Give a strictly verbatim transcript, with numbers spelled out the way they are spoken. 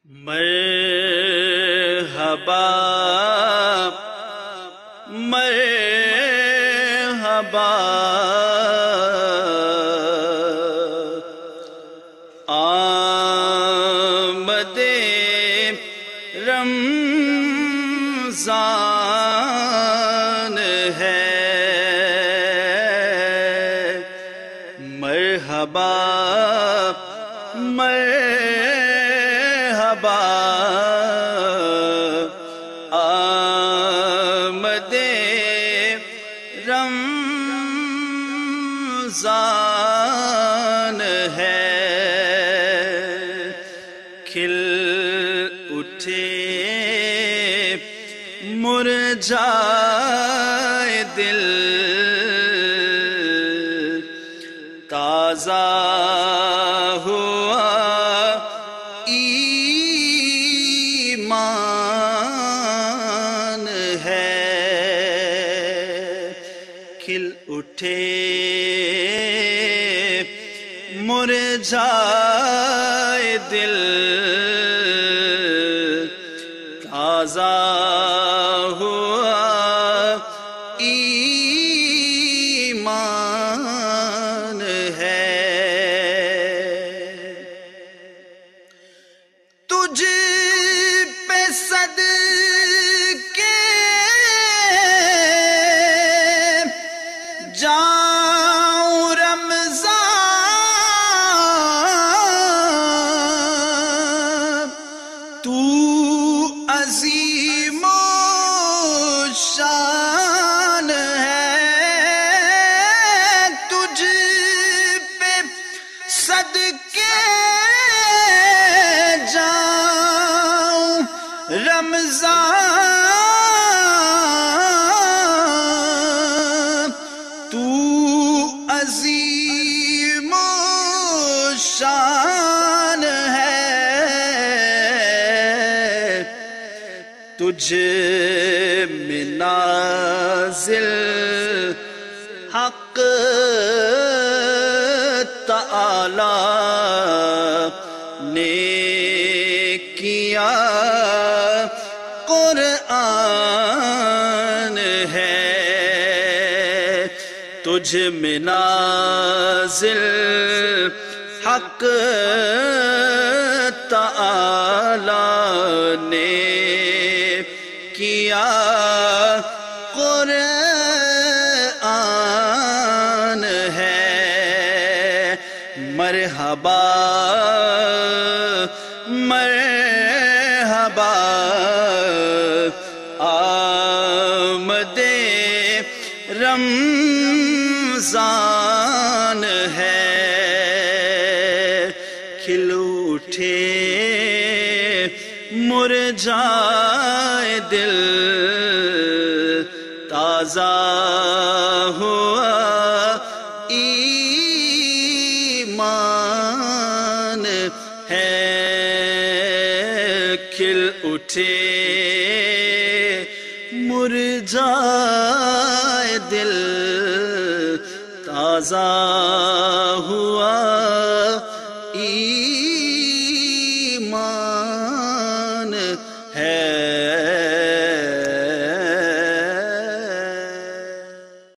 مرحبا مرحبا آمدے رمضان ہے، مرحبا مرحبا آمدے رمضان ہے، کھل اٹھے مرجھائے دل، تازہ ہوا ایمان ہے، کھل اٹھے مرجھائے دل، تازہ ہوا ایمان ہے، تجھ پہ صدقے جاؤں رمضان، تو عظیم و شان ہے، تجھ پہ صدقے جاؤں رمضان، تو عظیم و شان ہے، تجھ میں نازل حق تعالی نے کیا قرآن ہے، تجھ میں نازل حق تعالی نے کیا قرآن ہے، مرحبا مرحبا آمدے رمضان ہے، کھل اٹھے مرجھائے دل، تازہ ہوا ایمان ہے، کھل اٹھے مرجھائے دل، تازہ